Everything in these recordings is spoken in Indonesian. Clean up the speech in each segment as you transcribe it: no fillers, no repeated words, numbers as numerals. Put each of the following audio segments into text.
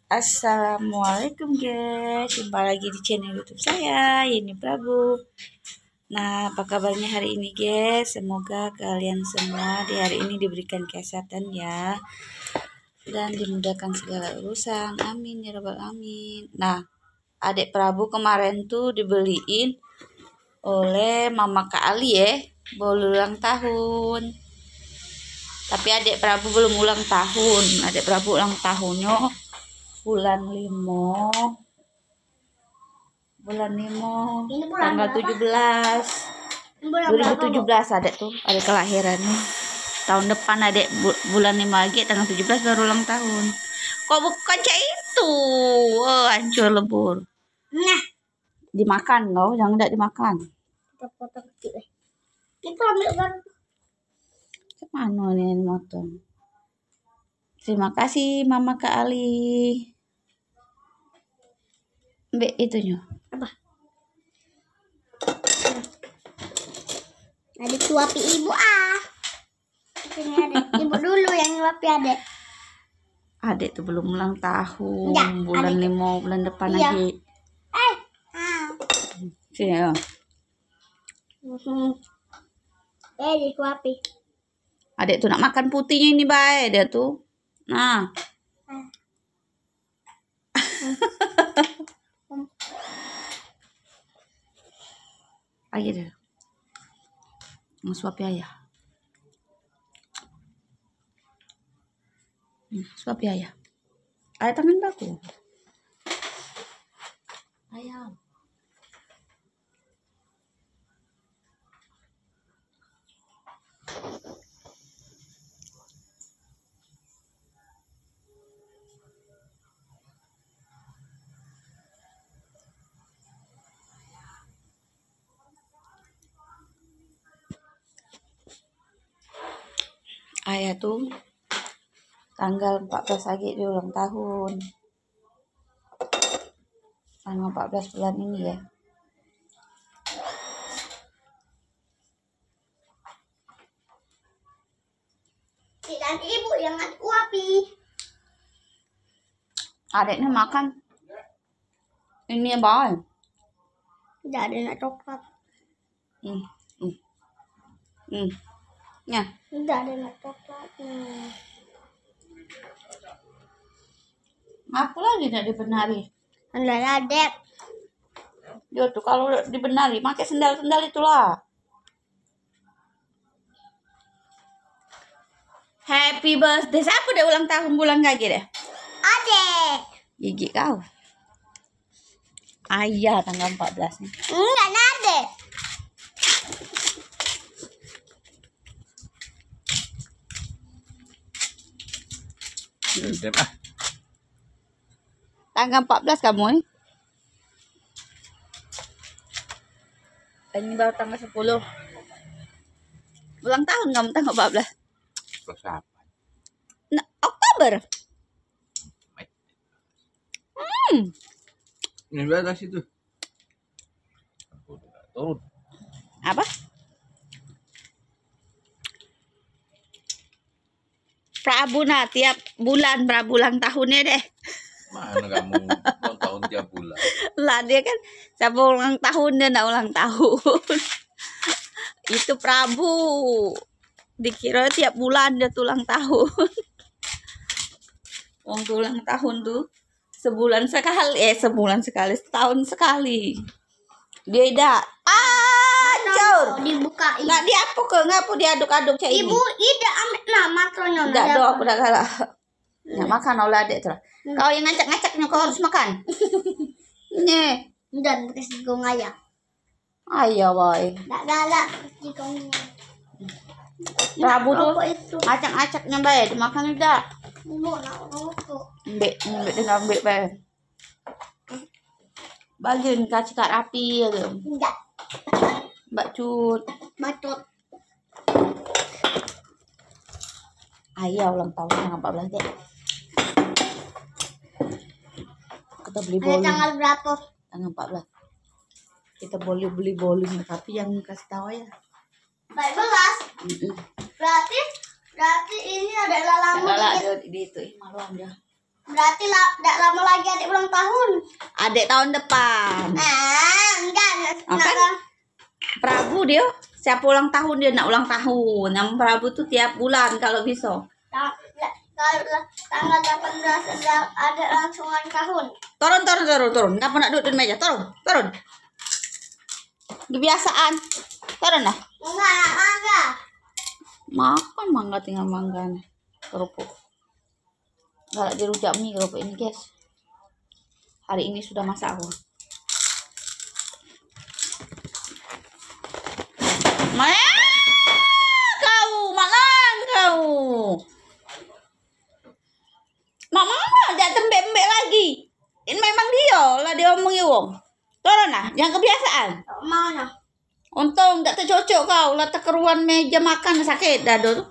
Assalamualaikum guys, jumpa lagi di channel YouTube saya, Yeni Prabu. Nah, apa kabarnya hari ini guys? Semoga kalian semua di hari ini diberikan kesehatan ya, dan dimudahkan segala urusan. Amin ya rabbal alamin. Nah, adik Prabu kemarin tuh dibeliin oleh Mama Kak Ali ya, baru ulang tahun. Tapi adik Prabu belum ulang tahun. Adik Prabu ulang tahunnya bulan 5 tanggal 17 2017 adek tuh ada kelahirannya tahun depan adek bulan 5 lagi tanggal 17 baru ulang tahun. Kok bukan cak itu? Oh, hancur lebur. Nah, dimakan loh, jangan tidak dimakan. Kita potong kecil. Kita ambil kan. Kemana nih motong? Terima kasih Mama Kak Ali. Mbak itunya apa? Adik suapi ibu Ini adek. Ibu dulu yang suapi adek. Adek tuh belum ulang tahun. Ya, bulan adek. 5 bulan depan iya. Lagi. Sini ya. Disuapi. Adek tuh nak makan putihnya ini baik dia tuh. Nah. Ayo deh. Suapi ayah. Suapi ayah. Ayah tangan baku. Ayah. Ayah tuh tanggal 14 lagi dia ulang tahun. Tanggal 14 bulan ini ya. Dan ibu yang suapi. Adeknya makan. Ini apa? Tidak ada nak coklat. Ya. Tidak ada nak coklat. Apa lagi tidak dibenari? Sendal adek. Dia tuh kalau dibenari pakai sendal-sendal itulah. Happy birthday. Siapa udah ulang tahun bulan kaki deh? Adek. Gigi kau. Ayah tanggal 14 nih. Enggak adek. Tanggal 14 kamu nih. Ini baru tanggal 10. Ulang tahun kamu tanggal 14. Nah, Oktober. Ini berada situ. Apa? Prabu nah tiap bulan Prabu ulang tahunnya deh. Mana kamu ulang tahun tiap bulan? Lah dia kan siapa ulang tahun dia enggak ulang tahun. Itu Prabu. Dikira tiap bulan dia ulang tahun. Wong ulang tahun tuh sebulan sekali, setahun sekali. Dia tidak hancur. Dibukain. Nggak diapu ke, ngapu diaduk-aduk cak ini. Ibu ida ambil makronya. Enggak do, aku udah kalah. Ya makan oleh adek tuh. Kau yang ngacak-ngacaknya kau harus makan. Nih. Dan pakai sigong ayah. Ayo boy. Enggak galak sigongnya. Prabu tuh ngacak-ngacaknya baik, dimakan udah. Ibu nak rokok. Mbek dengan mbek baik. Bagian kasih kat api ya gitu. Enggak. Mbak Cut. Bacot. Ayah ulang tahun tanggal 14 deh. Kita beli bolu. Tanggal berapa? Tanggal 14. Kita boleh beli bolunya, tapi yang kasih tahu ya. 14. Berarti ini ada lalang di itu maluan dia. Berarti tidak lama lagi adik ulang tahun. Adik tahun depan. Enggak. Kan? Prabu dia siapa ulang tahun dia nak ulang tahun. Yang Prabu tuh tiap bulan kalau bisa. Kalau tanggal 18 ada langsung ulang tahun. Turun. Nggak pernah duduk di meja. Turun. Kebiasaan. Turun lah. Enggak. Makan mangga tinggal mangga nih. Kerupuk. Galak dirujak mie kerupuk ini guys. Hari ini sudah masak aku. Mana kau? Mama jangan tembek-tembek lagi. Ini memang dia lah dia omongin wong. Turun lah, jangan kebiasaan. Mana? Untung tak tercocok kau lah keruan meja makan sakit dah tu.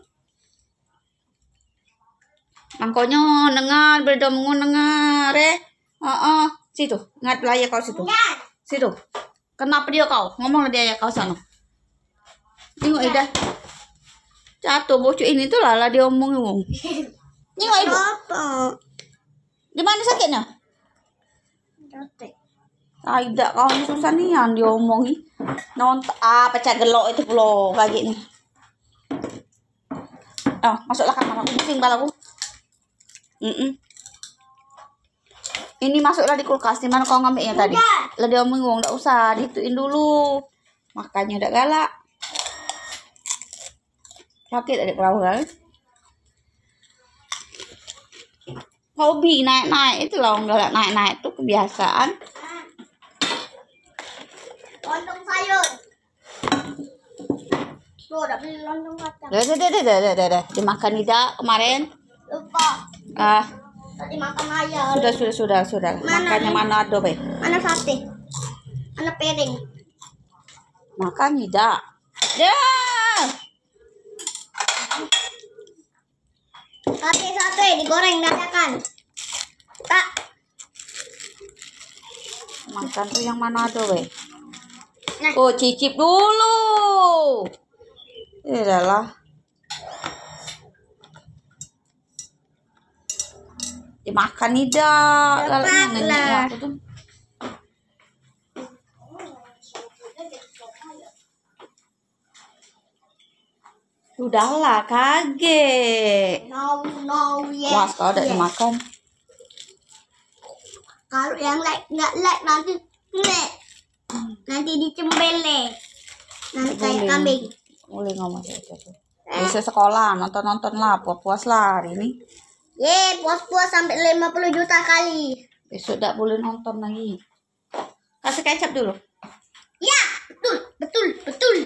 Mangkonya dengar berdomong dengar situ ngat layar kau situ. Situ. Kenapa dia kau? Ngomong dia kau sana. Tengok Ida. Jatuh bocok ini tuh lah dia omongin wong. Tengok ibu. Di mana sakitnya? Tidak kau ni susah ni yang dia omongi. Pecah gelok itu pulau kaget ni. Masuklah kamar aku pusing balaku. Ini masuklah di kulkas. Di mana kau ngambilnya tadi? Lah dia omongin wong tak usah dituin dulu. Makanya udah galak. Sakit adik perahu kan? Hobi naik-naik itu loh, galak naik-naik itu kebiasaan. Lontong sayur. Tuh, udah beli lontong kacang. Dah. Dimakan tidak kemarin? Lupa. Tadi makan ayam. Sudah. Makannya mana ada, Be? Mana sate? Mana piring? Makan tidak. Dah. Sate digoreng dadakan. Tak. Makan tuh yang mana ada, Be? Nah. Oh, cicip dulu. Iyalah. Dimakan tidak. Cepatlah. Aku tuh. Sudahlah, kaget. No, yes. Wah, kalau udah dimakan. Kalau yang nggak like nanti dicembele. Nanti kayak kambing. Boleh ngomong saja tuh. Bisa sekolah, nonton lah, puas lah hari ini. Puas sampai 50 juta kali. Besok tak boleh nonton lagi. Kasih kecap dulu. Ya, betul.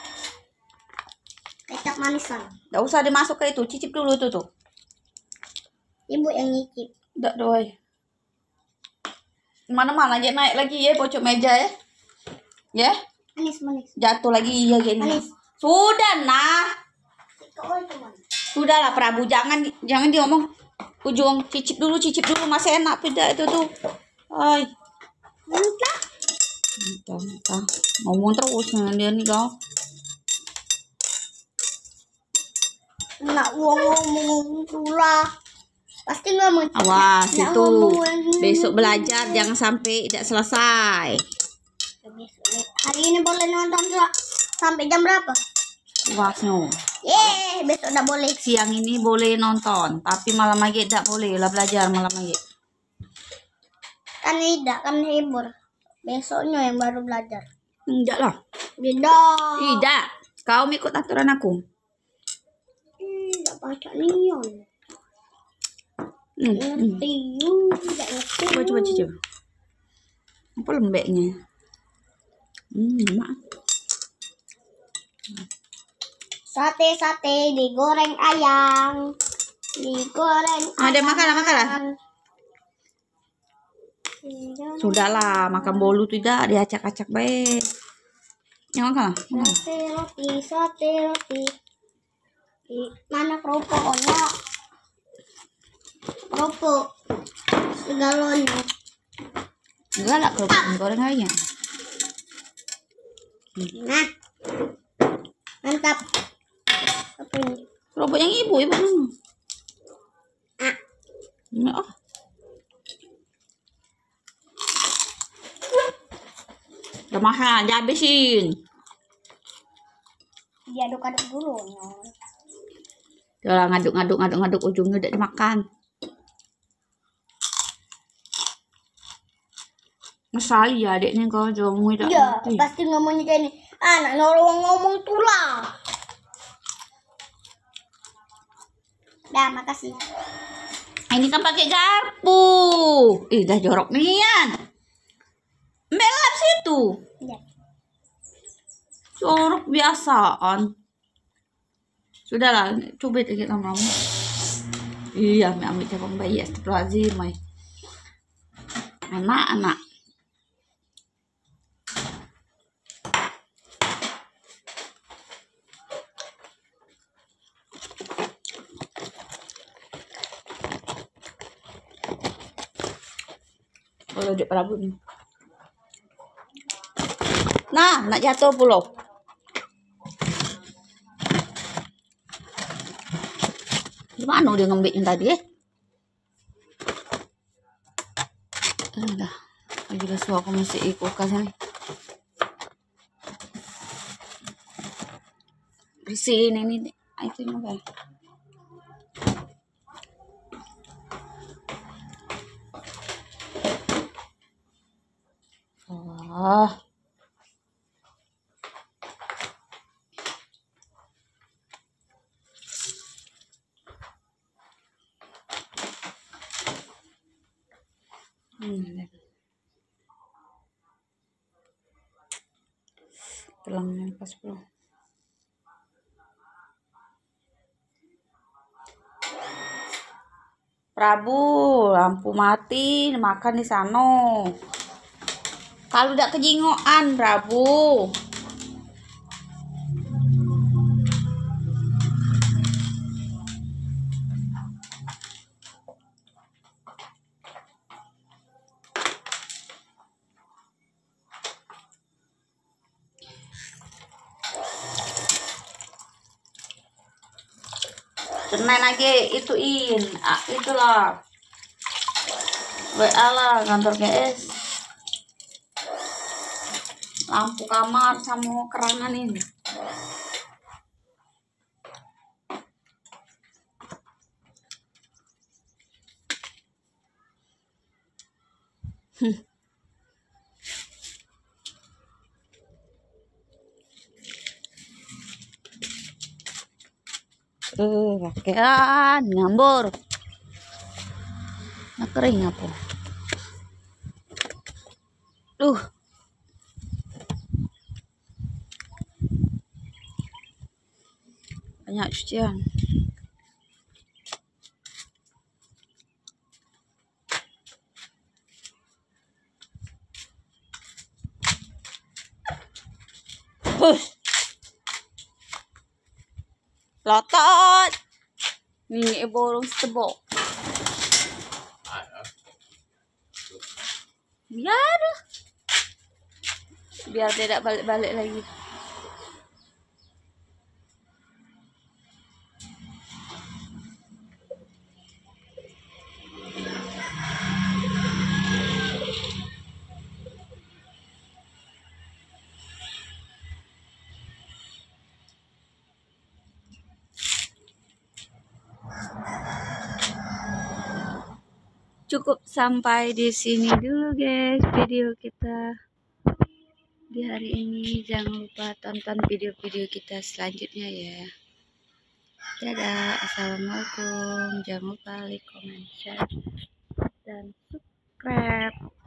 Kecap manisan. Tak usah dimasuk ke itu, cicip dulu itu tuh. Ibu yang nyicip. Tak doy. Mana-mana aja naik lagi ya, pojok meja ya. Ya, Manis. jatuh lagi ya gini. Manis. Sudah nah. Sudahlah Prabu, jangan diomong ujung cicip dulu masih enak tidak itu tuh. Ay. Entah. Ngomong terus dengan dia nih kau. Nak ngomong pula. Pasti ngomong. Awas Nak itu. ngomong. Besok belajar jangan sampai tidak selesai. Hari ini boleh nonton sampai jam berapa? Wasno. Besok udah boleh. Siang ini boleh nonton, tapi malam lagi tidak boleh lah belajar malam lagi. Kan hibur. Besoknya yang baru belajar. Enggak lah. Tidak. Kau ikut aturan aku. Tidak baca neon. Ngerti. Tidak ngerti. Coba cicip. Apa lembeknya? Mak. Sate digoreng ayam. Ada makan. Sudahlah, makan bolu tidak diacak-acak baik. Yang makan. Sate roti. Mana kerupuknya? Kerupuk. Segalonnya. Enggak lah kerupuk goreng aja. Nah. Mantap. Apa ini? Kerupuk yang ibu mana? Kemahan, aja habisin. Diaduk-aduk dulu. Udah ngaduk ujungnya udah dimakan. Ngesali ya adiknya kalau jomu tidak Iya, ngerti. pasti ngomongnya kayak ini. Anak nolong ngomong tulah. Dah, makasih. Ini kan pakai garpu. Ih, dah jorok nian. Melap situ. Ya. Jorok biasaan. Sudahlah, coba kita kamu. Iya, ambil cabang bayi astagfirullahaladzim, Mai. Anak-anak. Kalau di Prabu nih. Nah, nak jatuh pula. Gimana dia ngambilin tadi Udah. Lagi lesu aku masih ikut kasih nih. Bersihin ini. Itu apa? Oh. Tulangnya pas bro. Prabu, lampu mati, makan di sana. Kalau udah kejingoan, Prabu. Senin lagi ituin, itulah. WA lah kantor GS. Lampu kamar sama kerangan ini. Pakaian ngambur. Nah, kering apa? Banyak cucian. Lotot. Ini borong setebok. Biar tidak balik-balik lagi. Cukup sampai di sini dulu guys video kita di hari ini. Jangan lupa tonton video-video kita selanjutnya ya. Dadah, assalamualaikum. Jangan lupa like, comment, share, dan subscribe.